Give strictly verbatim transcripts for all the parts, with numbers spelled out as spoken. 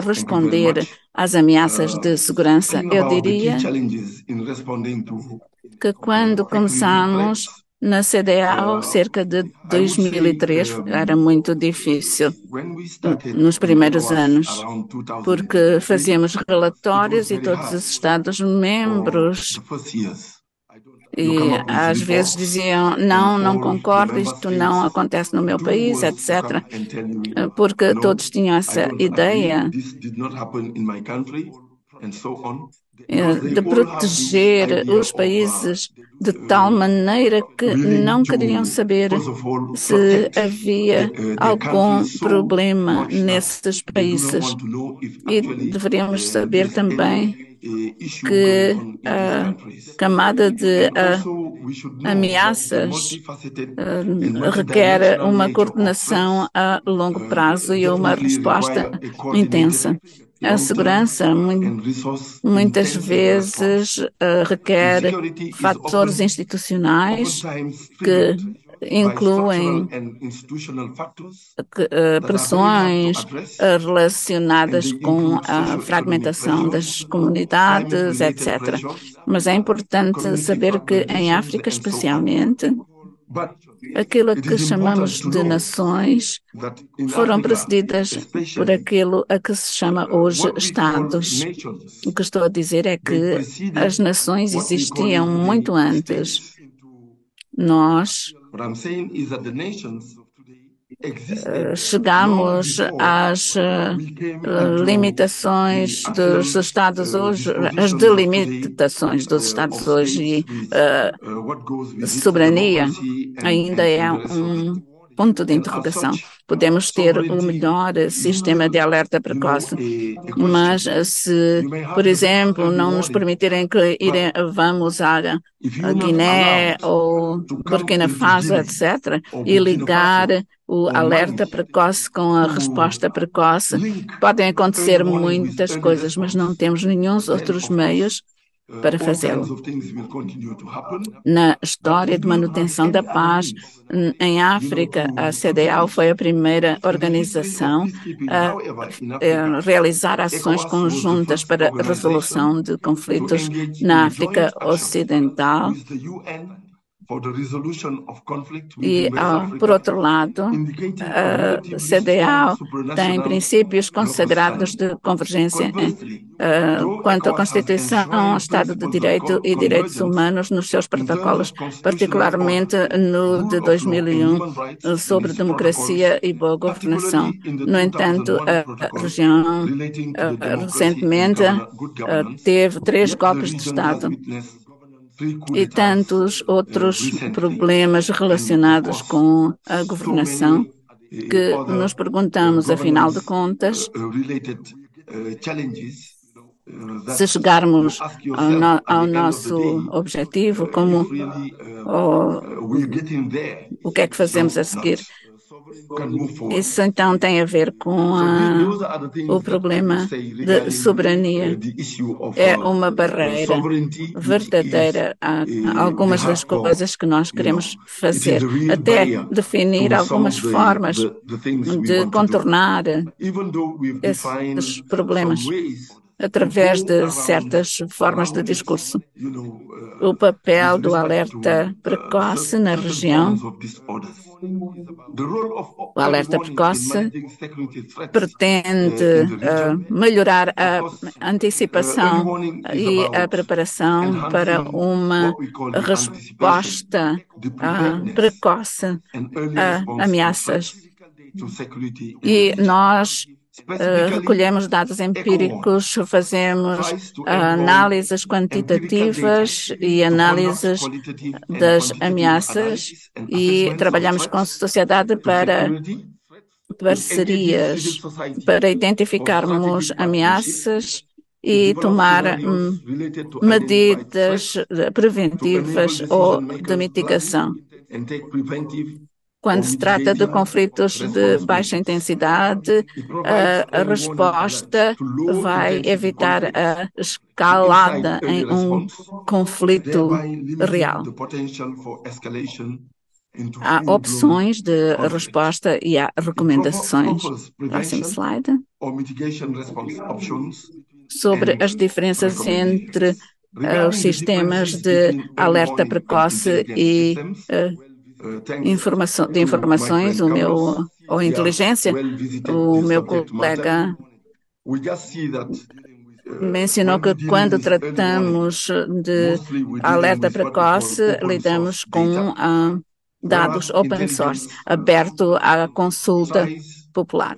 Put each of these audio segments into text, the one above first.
responder às ameaças de segurança? Eu diria que quando começamos na C D A O, cerca de dois mil e três, era muito difícil nos primeiros anos, porque fazíamos relatórios e todos os Estados-membros e às vezes diziam, não, não concordo, isto não acontece no meu país, etcétera, porque todos tinham essa ideia de proteger os países de tal maneira que não queriam saber se havia algum problema nesses países. E deveríamos saber também que a camada de a, ameaças uh, requer uma coordenação a longo prazo e uma resposta intensa. A segurança, muitas vezes, uh, requer fatores institucionais que incluem uh, pressões uh, relacionadas com a fragmentação das comunidades, etcétera. Mas é importante saber que em África, especialmente, aquilo que chamamos de nações foram precedidas por aquilo a que se chama hoje Estados. O que estou a dizer é que as nações existiam muito antes. Nós uh, chegamos às uh, limitações dos Estados hoje, as delimitações dos Estados hoje e uh, soberania ainda é um ponto de interrogação. Podemos ter o melhor sistema de alerta precoce, mas se, por exemplo, não nos permitirem que irem, vamos à, à Guiné ou Burkina Faso, etcétera, e ligar o alerta precoce com a resposta precoce, podem acontecer muitas coisas, mas não temos nenhum outros meios para fazê-lo. Na história de manutenção da paz em África, a C D A O foi a primeira organização a, a realizar ações conjuntas para a resolução de conflitos na África Ocidental. E, uh, por outro lado, a C D A O tem princípios consagrados de convergência uh, quanto à Constituição, Estado de Direito e Direitos Humanos nos seus protocolos, particularmente no de dois mil e um sobre democracia e boa governação. No entanto, a região uh, recentemente uh, teve três golpes de Estado e tantos outros problemas relacionados com a governação que nos perguntamos, afinal de contas, se chegarmos ao, no, ao nosso objetivo, como o, o que é que fazemos a seguir? Isso então tem a ver com a, o problema de soberania. É uma barreira verdadeira a algumas das coisas que nós queremos fazer, até definir algumas formas de contornar esses problemas através de certas formas de discurso. O papel do alerta precoce na região. O alerta precoce pretende uh, melhorar a antecipação e a preparação para uma resposta uh, precoce a ameaças. E nós Uh, recolhemos dados empíricos, fazemos uh, análises quantitativas e análises das ameaças e trabalhamos com a sociedade para parcerias, para identificarmos ameaças e tomar hum, medidas preventivas ou de mitigação. Quando se trata de conflitos de baixa intensidade, a, a resposta vai evitar a escalada em um conflito real. Há opções de resposta e há recomendações. Próximo slide. Sobre as diferenças entre uh, os sistemas de alerta precoce e uh, informação, de informações, o meu, ou inteligência, o meu colega mencionou que quando tratamos de alerta precoce, lidamos com uh, dados open source, aberto à consulta popular.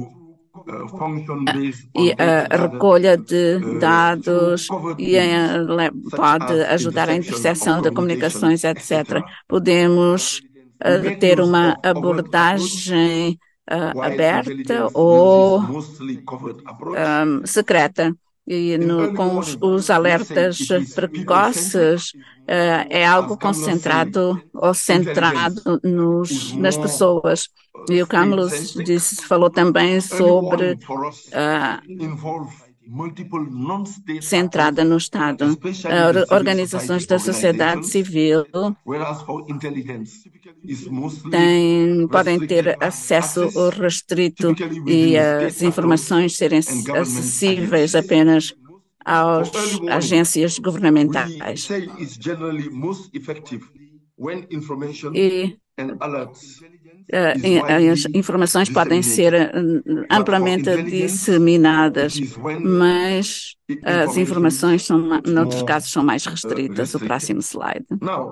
E a recolha de dados e pode ajudar a interseção de comunicações, etcétera. Podemos uh, ter uma abordagem uh, aberta ou um, secreta. E no, com os, os alertas precoces, uh, é algo concentrado ou centrado nos, nas pessoas. E o Camillus disse, falou também sobre uh, centrada no Estado. Uh, organizações da sociedade civil têm, podem ter acesso restrito e as informações serem acessíveis apenas às agências governamentais. E as informações podem ser amplamente disseminadas, mas as informações, são, noutros casos, são mais restritas. O próximo slide.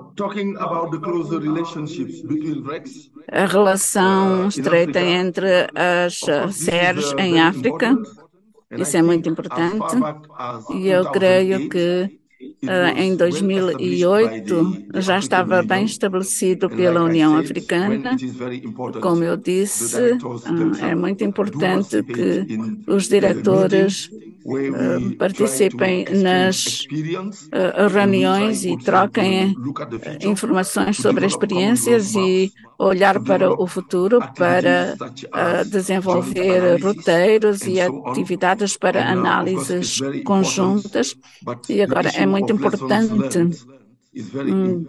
A relação estreita entre as C E Rs em África, isso é muito importante, e eu creio que Uh, em dois mil e oito já estava bem estabelecido pela União Africana. Como eu disse, uh, é muito importante que os diretores uh, participem nas uh, reuniões e troquem uh, informações sobre experiências e olhar para o futuro para uh, desenvolver roteiros e atividades para análises conjuntas. E agora é muito importante hum,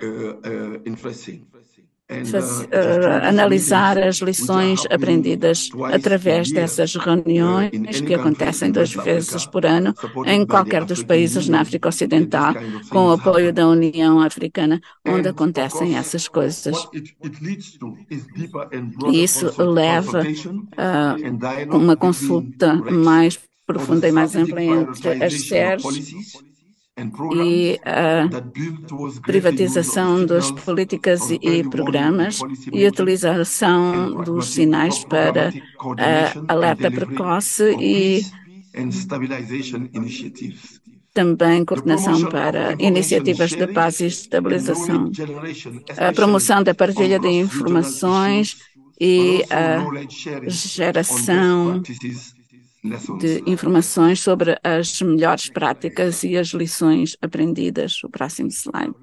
faz, uh, analisar as lições aprendidas através dessas reuniões que acontecem duas vezes por ano em qualquer dos países na África Ocidental, com o apoio da União Africana, onde acontecem essas coisas. E isso leva a uh, uma consulta mais profunda e mais ampla entre as C E Rs e a privatização das políticas e programas e utilização dos sinais para a alerta precoce e também coordenação para iniciativas de paz e estabilização, a promoção da partilha de informações e a geração de informações sobre as melhores práticas e as lições aprendidas. O próximo slide.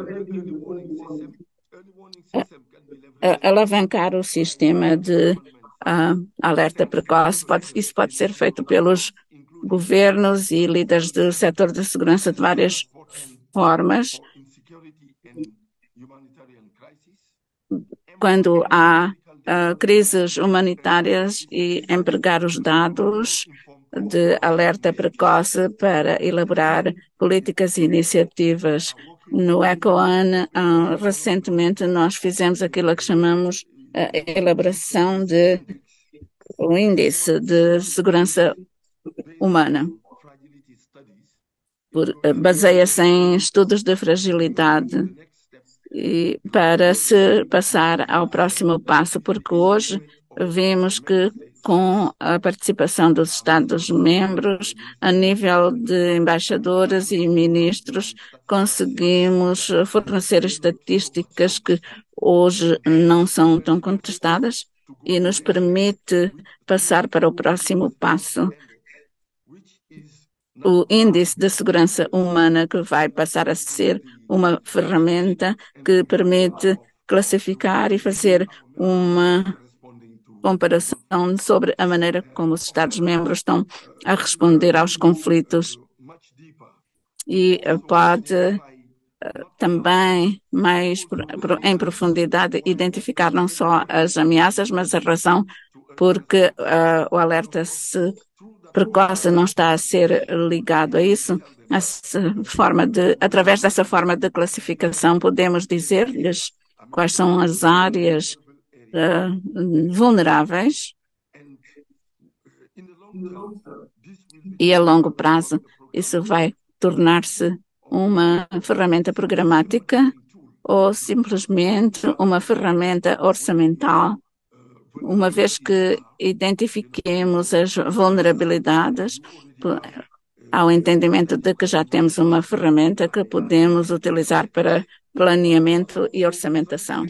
Alavancar o sistema de uh, alerta precoce, pode, isso pode ser feito pelos governos e líderes do setor de segurança de várias formas. Quando há Uh, crises humanitárias e empregar os dados de alerta precoce para elaborar políticas e iniciativas. No ECOAN, uh, recentemente, nós fizemos aquilo que chamamos a elaboração de um índice de segurança humana. Uh, baseia-se em estudos de fragilidade. E para se passar ao próximo passo, porque hoje vimos que com a participação dos Estados-membros, a nível de embaixadores e ministros, conseguimos fornecer estatísticas que hoje não são tão contestadas e nos permite passar para o próximo passo. O índice de segurança humana, que vai passar a ser uma ferramenta que permite classificar e fazer uma comparação sobre a maneira como os Estados-membros estão a responder aos conflitos e pode também mais em profundidade identificar não só as ameaças, mas a razão porque uh, o alerta se precoce não está a ser ligado a isso. Essa forma de, através dessa forma de classificação, podemos dizer-lhes quais são as áreas uh, vulneráveis e a longo prazo isso vai tornar-se uma ferramenta programática ou simplesmente uma ferramenta orçamental, uma vez que identifiquemos as vulnerabilidades, ao entendimento de que já temos uma ferramenta que podemos utilizar para planeamento e orçamentação.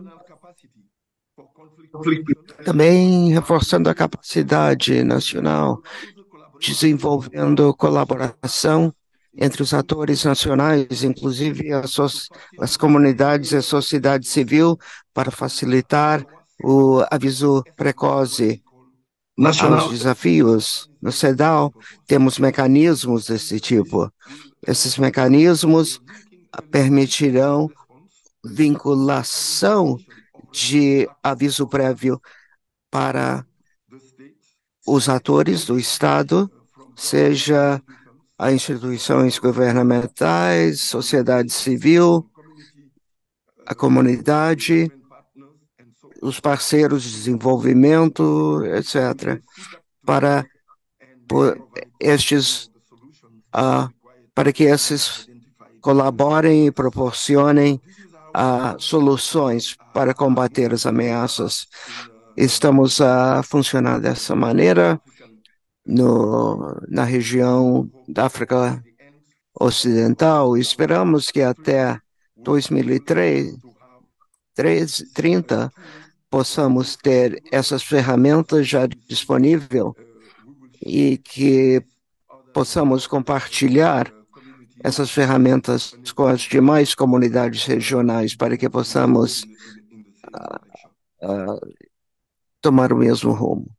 Também reforçando a capacidade nacional, desenvolvendo colaboração entre os atores nacionais, inclusive as, so as comunidades e a sociedade civil, para facilitar o aviso precoce aos desafios. No CEDAW, temos mecanismos desse tipo. Esses mecanismos permitirão vinculação de aviso prévio para os atores do Estado, seja as instituições governamentais, sociedade civil, a comunidade, os parceiros de desenvolvimento, etcétera, para estes, uh, para que esses colaborem e proporcionem uh, soluções para combater as ameaças. Estamos a funcionar dessa maneira no, na região da África Ocidental. Esperamos que até dois mil e trinta possamos ter essas ferramentas já disponíveis e que possamos compartilhar essas ferramentas com as demais comunidades regionais para que possamos uh, uh, tomar o mesmo rumo.